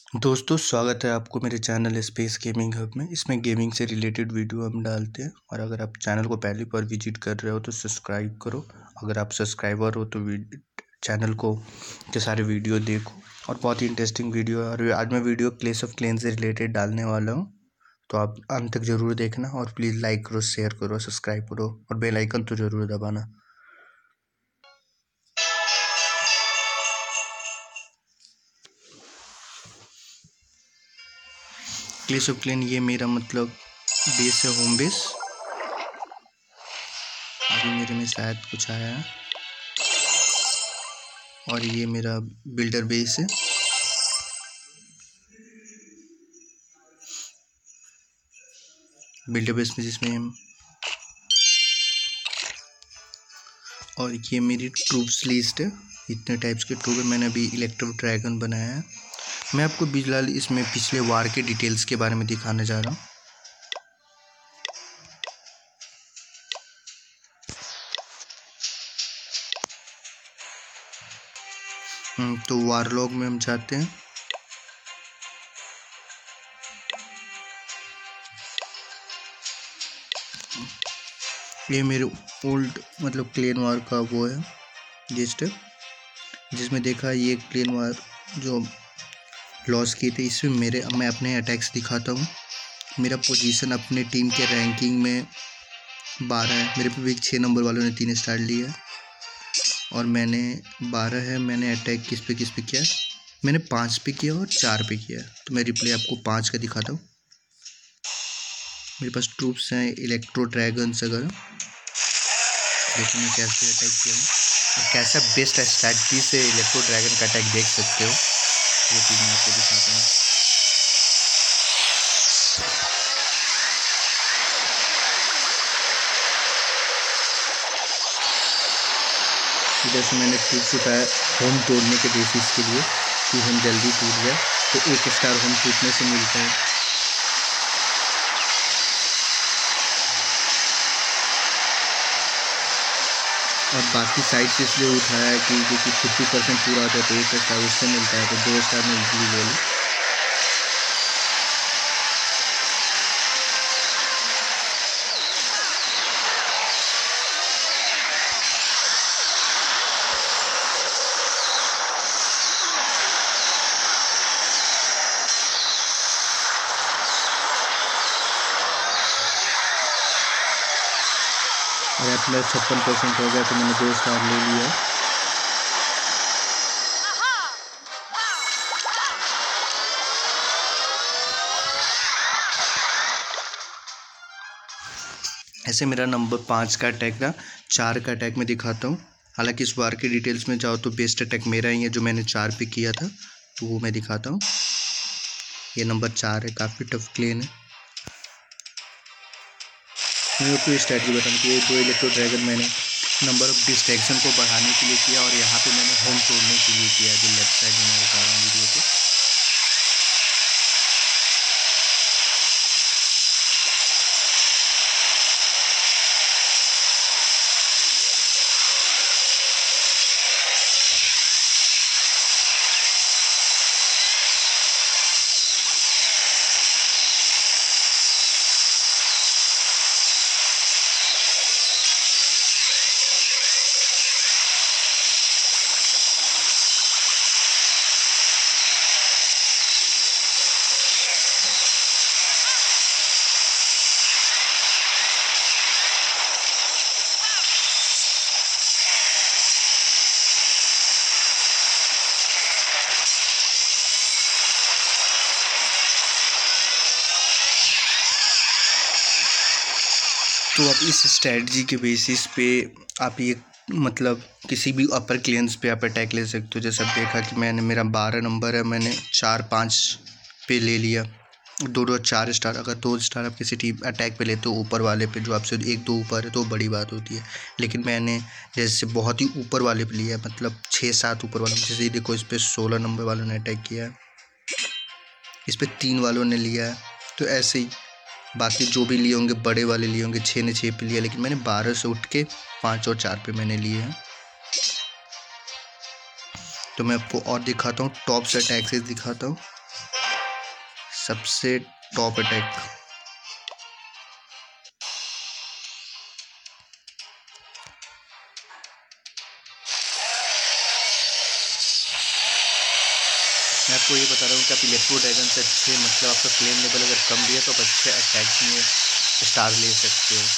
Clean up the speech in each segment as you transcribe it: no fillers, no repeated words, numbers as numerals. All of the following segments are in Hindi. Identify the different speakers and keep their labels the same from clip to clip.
Speaker 1: दोस्तों स्वागत है आपको मेरे चैनल स्पेस गेमिंग हब में। इसमें गेमिंग से रिलेटेड वीडियो हम डालते हैं और अगर आप चैनल को पहली बार विजिट कर रहे हो तो सब्सक्राइब करो। अगर आप सब्सक्राइबर हो तो चैनल को के सारे वीडियो देखो और बहुत ही इंटरेस्टिंग वीडियो है। और आज मैं वीडियो क्लैश ऑफ क्लैंस से रिलेटेड डालने वाला हूँ, तो आप अंत तक ज़रूर देखना और प्लीज़ लाइक करो, शेयर करो, सब्सक्राइब करो और बेल आइकन तो ज़रूर दबाना। क्लैश ऑफ क्लैन ये मेरा मतलब बेस है, होम बेस। अभी मेरे में शायद कुछ आया है और ये मेरा बिल्डर बेस है। बिल्डर बेस में जिसमें हम और ये मेरी ट्रूप्स लिस्ट है। इतने टाइप्स के ट्रूप है। मैंने अभी इलेक्ट्रो ड्रैगन बनाया है। मैं आपको बिजलाल इसमें पिछले वार के डिटेल्स के बारे में दिखाने जा रहा हूँ। तो वार लॉग में हम जाते हैं। ये मेरे ओल्ड मतलब क्लेन वार का वो है लिस्ट है, जिसमें देखा ये क्लेन वार जो लॉस किए थे। इसमें मैं अपने अटैक्स दिखाता हूँ। मेरा पोजीशन अपने टीम के रैंकिंग में 12 है। मेरे पे भी 6 नंबर वालों ने 3 स्टार लिए है और मैंने 12 है। मैंने अटैक किस पे किया? मैंने 5 पे किया और 4 पे किया। तो मैं रिप्ले आपको 5 का दिखाता हूँ। मेरे पास ट्रूप्स हैं इलेक्ट्रो ड्रैगन्स। अगर देखो मैं कैसे अटैक किया हूँ और कैसा बेस्ट स्ट्रैटेजी से इलेक्ट्रो ड्रैगन का अटैक देख सकते हो। ये चीज़ मैं आपको दिखाता हूँ। इधर से मैंने ट्रूप्स उठाया होम तोड़ने के बेसिस के लिए कि हम जल्दी टूट जाए, तो 1 स्टार होम टूटने से मिलता है। और बाकी साइड से इसलिए उठाया है कि क्योंकि 50% पूरा होता है तो 1 स्टार उससे मिलता है, तो 2 स्टार में इजीली ले लो। और अपना 56% हो गया तो मैंने 2 स्टार ले लिया। ऐसे मेरा नंबर 5 का अटैक था। 4 का अटैक मैं दिखाता हूँ। हालांकि इस बार के डिटेल्स में जाओ तो बेस्ट अटैक मेरा ही है जो मैंने 4 पे किया था, तो वो मैं दिखाता हूँ। ये नंबर 4 है, काफ़ी टफ क्लेन है। मैं आपको स्ट्रैटेजी बताऊँ कि ये 2 इलेक्ट्रो ड्रैगन मैंने नंबर ऑफ डिस्ट्रैक्शन को बढ़ाने के लिए किया और यहाँ पे मैंने होम तोड़ने के लिए किया, जो लेफ्ट साइड में मैं बता रहा हूँ वीडियो को। तो आप इस स्ट्रेटजी के बेसिस पे आप ये मतलब किसी भी अपर क्लियंस पे आप अटैक ले सकते हो। जैसे आप देखा कि मैंने मेरा 12 नंबर है, मैंने 4-5 पे ले लिया। 2 4 स्टार। अगर 2 स्टार आप किसी टीम अटैक पे लेते हो ऊपर वाले पे जो आपसे 1-2 ऊपर है तो बड़ी बात होती है, लेकिन मैंने जैसे बहुत ही ऊपर वाले पे लिया, मतलब 6-7 ऊपर वाले। जैसे ये देखो इस पर 16 नंबर वालों ने अटैक किया है, इस पर 3 वालों ने लिया है। तो ऐसे ही बाकी जो भी लिए होंगे बड़े वाले लिए होंगे, 6 ने 6 पे लिया, लेकिन मैंने 12 से उठ के 5 और 4 पे मैंने लिए हैं। तो मैं आपको और दिखाता हूँ, टॉप से अटैक से दिखाता हूँ। सबसे टॉप अटैक। मैं आपको ये बता रहा हूँ कि आप इलेक्ट्रो ड्रैगन से अच्छे, मतलब आपका फ्लेम लेवल अगर कम भी है तो आप अच्छे अटैक्स में स्टार ले सकते हो।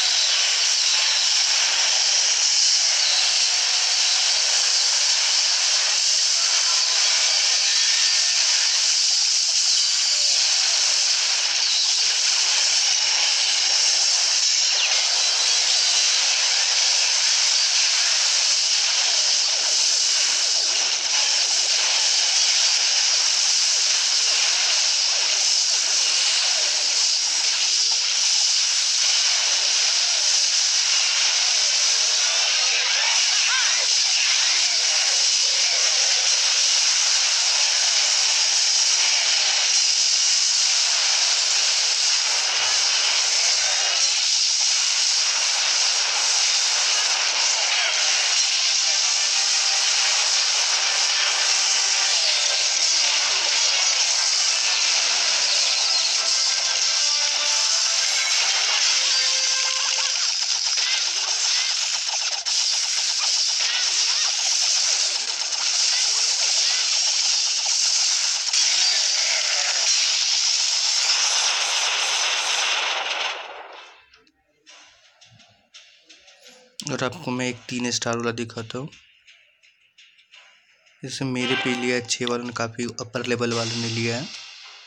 Speaker 1: और आपको मैं एक 3 स्टार वाला दिखाता हूँ। जैसे मेरे पे लिया 6 वालों ने, काफ़ी अपर लेवल वालों ने लिया है।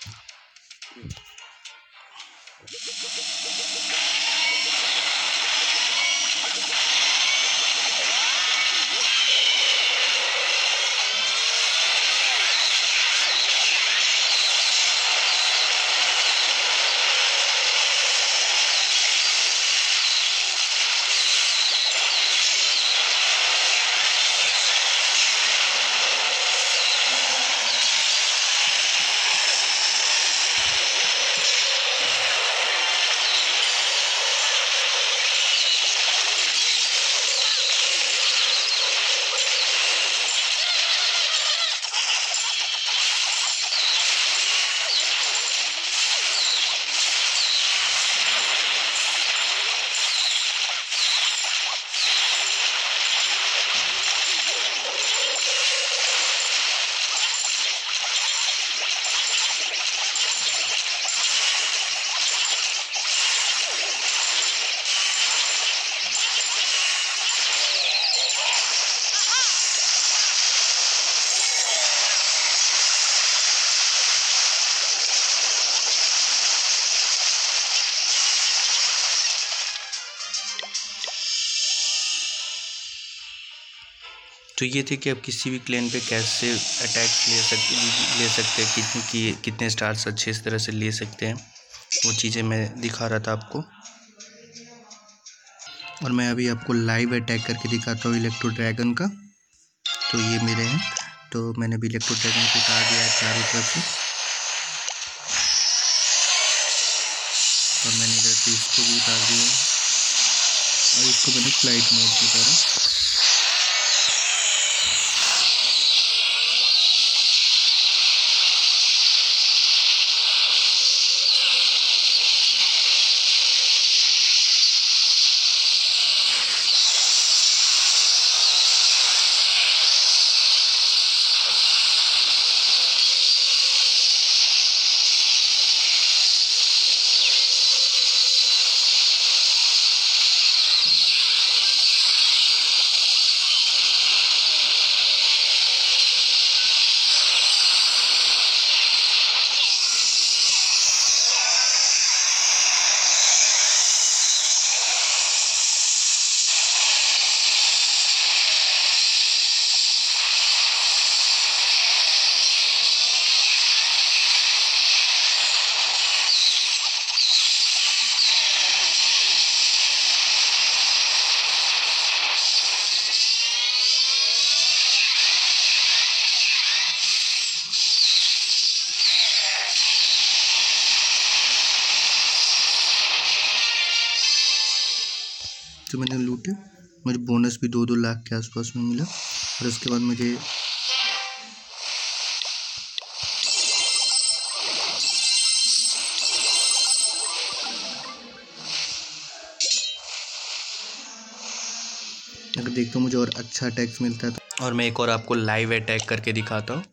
Speaker 1: तो ये थे कि आप किसी भी क्लेन पे कैसे अटैक ले सकते हैं, कितने स्टार्स अच्छे इस तरह से ले सकते हैं, वो चीज़ें मैं दिखा रहा था आपको। और मैं अभी आपको लाइव अटैक करके दिखाता हूँ इलेक्ट्रो ड्रैगन का। तो ये मेरे हैं, तो मैंने भी इलेक्ट्रो ड्रैगन को उतार दिया है चारों तरफ से, और मैंने इधर से इसको भी उतार दिया है, और इसको मैंने फ्लाइट मोड पे उतारा। जो मैंने लूटे, मुझे बोनस भी 2-2 लाख के आसपास में मिला। और उसके बाद मुझे अगर देखते हो मुझे और अच्छा अटैक्स मिलता है तो। और मैं एक और आपको लाइव अटैक करके दिखाता हूँ।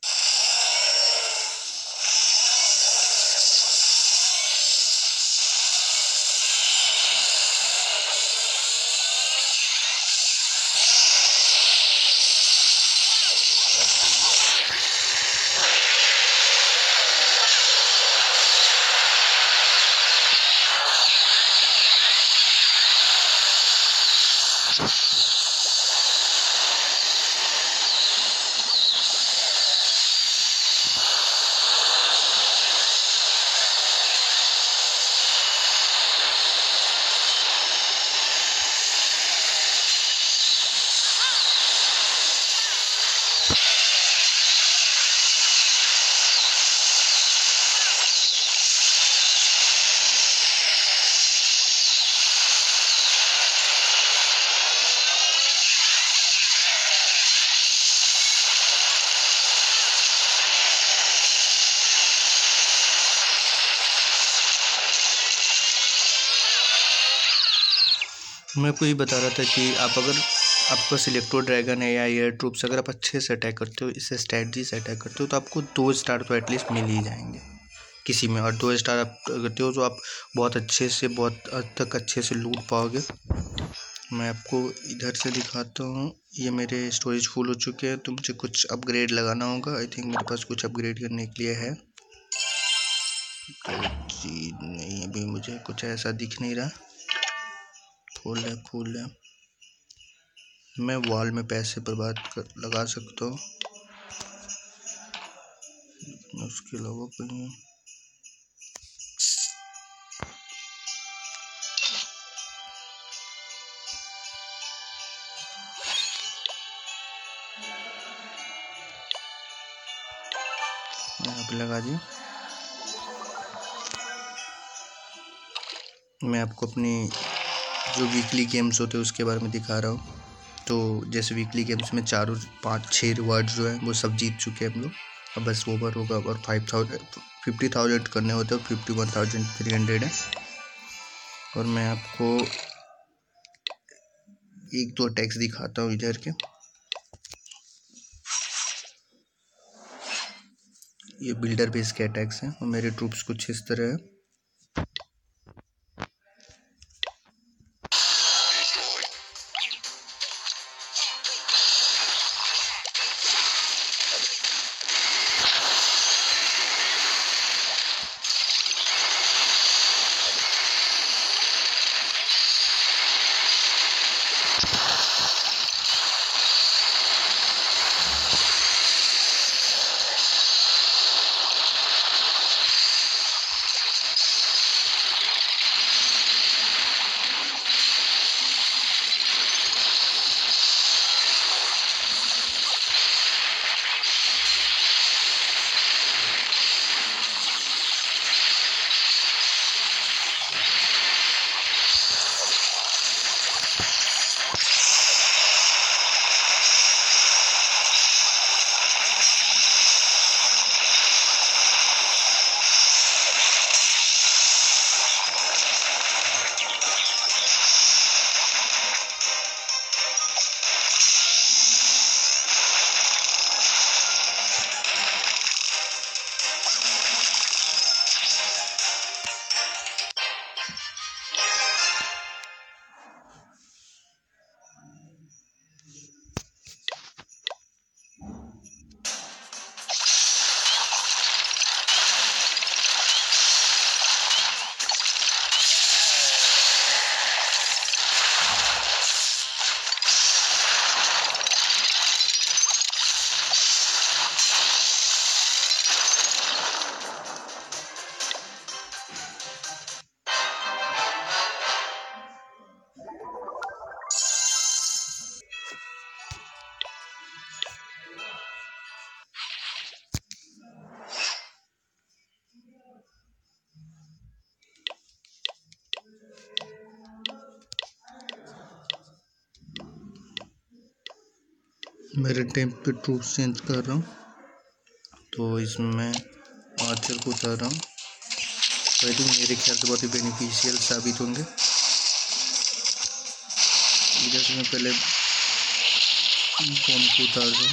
Speaker 1: मैं आपको ये बता रहा था कि आप अगर आपके पास इलेक्ट्रो ड्रैगन है या एयर ट्रूप्स, अगर आप अच्छे से अटैक करते हो, इससे स्ट्रैटजी से अटैक करते हो, तो आपको 2 स्टार तो एटलीस्ट मिल ही जाएंगे किसी में। और 2 स्टार आप करते हो तो आप बहुत अच्छे से, बहुत हद तक अच्छे से लूट पाओगे। मैं आपको इधर से दिखाता हूँ। ये मेरे स्टोरेज फुल हो चुके हैं तो मुझे कुछ अपग्रेड लगाना होगा। आई थिंक मेरे पास कुछ अपग्रेड करने के लिए है तो जी नहीं, अभी मुझे कुछ ऐसा दिख नहीं रहा। फुल है। मैं वॉल में पैसे लगा सकता हूँ, उसके अलावा कहीं। यहाँ पे लगा दिया। मैं आपको अपनी जो वीकली गेम्स होते हैं उसके बारे में दिखा रहा हूँ। तो जैसे वीकली गेम्स में 4 5 6 रिवार्ड्स जो है वो सब जीत चुके हैं हम लोग। अब बस ओवर होगा और 50,000 करने होते हैं। 51,300 है। और मैं आपको 1-2 अटैक्स दिखाता हूँ इधर के। ये बिल्डर बेस के अटैक्स हैं और मेरे ट्रूप्स कुछ इस तरह है। मेरे टाइम पे ट्रूप्स चेंज कर रहा हूँ तो इसमें मैं आर्चर को उतार रहा हूँ। आई थिंक मेरे ख्याल से बहुत ही बेनिफिशियल साबित होंगे। इधर से मैं पहले बॉम्ब को उतार दो।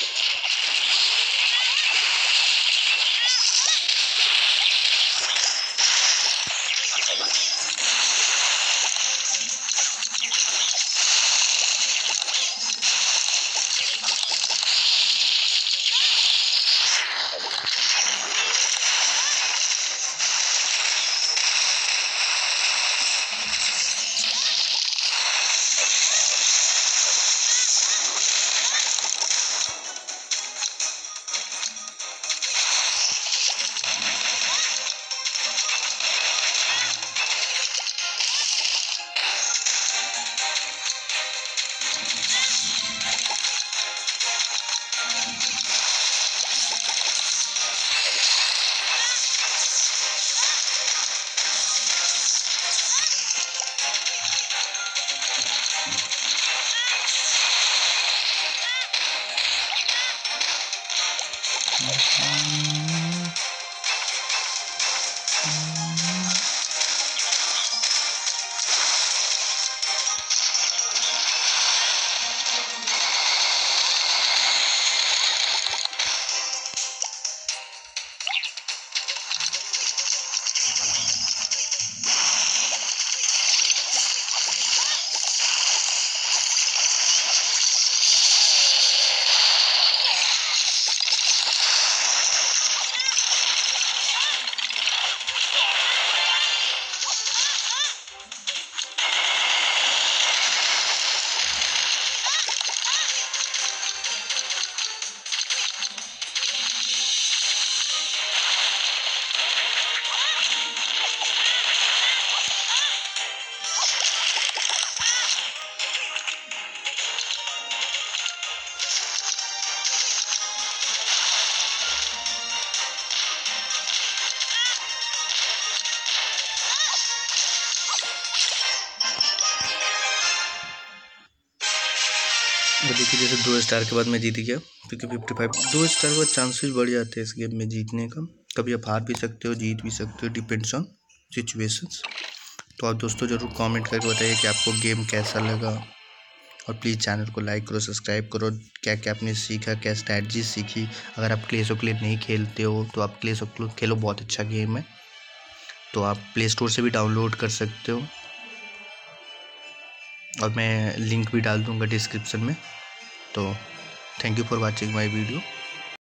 Speaker 1: देखिए जैसे 2 स्टार के बाद मैं जीत गया, क्योंकि 55 2 स्टार के बाद चांसेस बढ़ जाते हैं इस गेम में जीतने का। कभी आप हार भी सकते हो, जीत भी सकते हो, डिपेंड्स ऑन सिचुएशंस। तो आप दोस्तों ज़रूर कमेंट करके बताइए कि आपको गेम कैसा लगा, और प्लीज़ चैनल को लाइक करो, सब्सक्राइब करो। क्या क्या आपने सीखा, क्या स्ट्रैटेजी सीखी। अगर आप क्लैश ऑफ क्लैन नहीं खेलते हो तो आप क्लैश ऑफ क्लैन खेलो, बहुत अच्छा गेम है। तो आप प्ले स्टोर से भी डाउनलोड कर सकते हो, और मैं लिंक भी डाल दूँगा डिस्क्रिप्शन में। तो thank you for watching my video.